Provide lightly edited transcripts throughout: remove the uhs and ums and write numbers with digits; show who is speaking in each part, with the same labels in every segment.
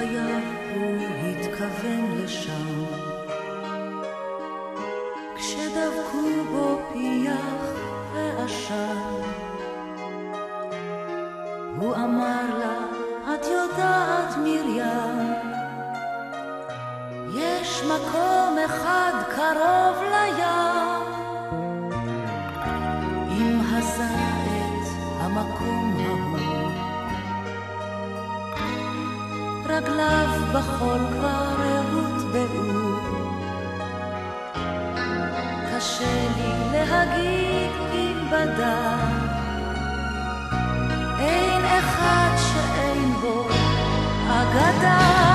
Speaker 1: חייו הוא התכוון לשם, כשדבקו בו פיח ועשן, הוא אמר לה, את יודעת מרים, יש מקום אחד קרוב לים, אם הזה את המקום ההוא, רגליו בחול כבר הוטבעו, קשה לי להגיד אם בדק, אין אחד שאין בו אגדה.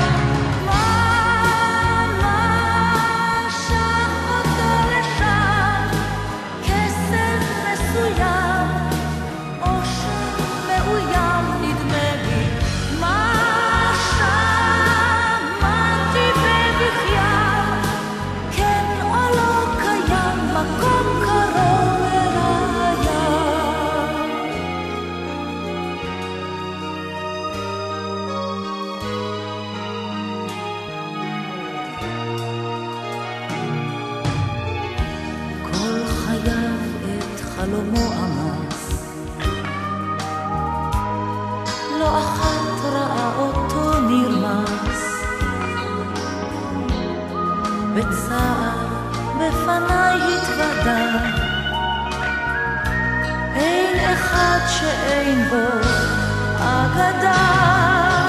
Speaker 1: חלומו עמס, לא אחת ראה אותו נרמס, בצער בפניי התוודע, אין אחד שאין בו אגדה.